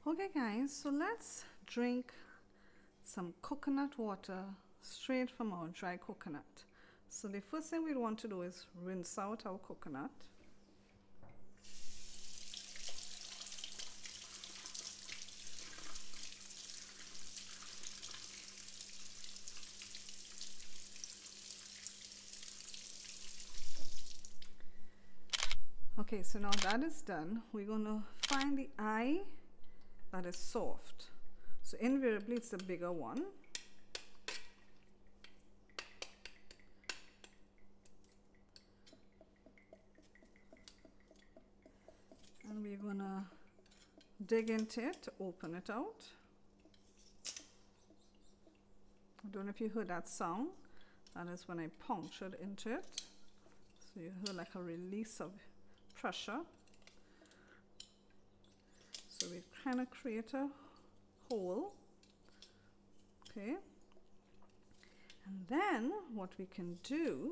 Okay guys, so let's drink some coconut water straight from our dry coconut. So the first thing we want to do is rinse out our coconut. Okay, so now that is done, we're going to find the eye that is soft. So invariably it's the bigger one. And we're going to dig into it to open it out. I don't know if you heard that sound. That is when I punctured into it. So you heard like a release of pressure. So we kind of create a hole. Okay. And then what we can do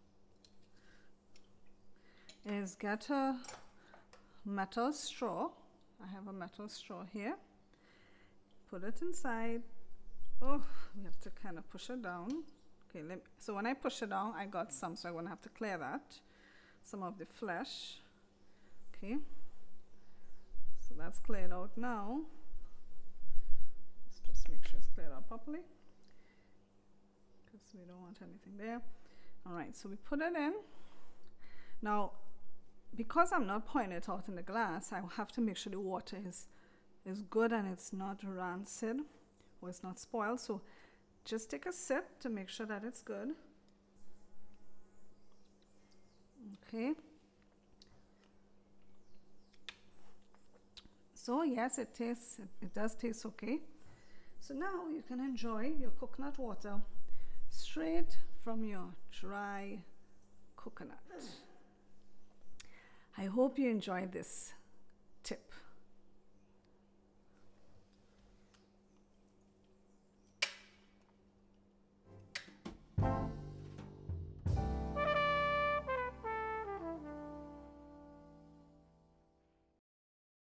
is get a metal straw. I have a metal straw here. Put it inside. Oh, we have to kind of push it down. Okay, so when I push it down, I got some, so I'm going to have to clear that. Some of the flesh. Okay. So that's cleared out now. Let's just make sure it's cleared out properly, because we don't want anything there. All right, so we put it in. Now, because I'm not pouring it out in the glass, I have to make sure the water is good and it's not rancid or it's not spoiled. So just take a sip to make sure that it's good. Okay. So yes, it does taste okay. So now you can enjoy your coconut water straight from your dry coconut. I hope you enjoyed this tip.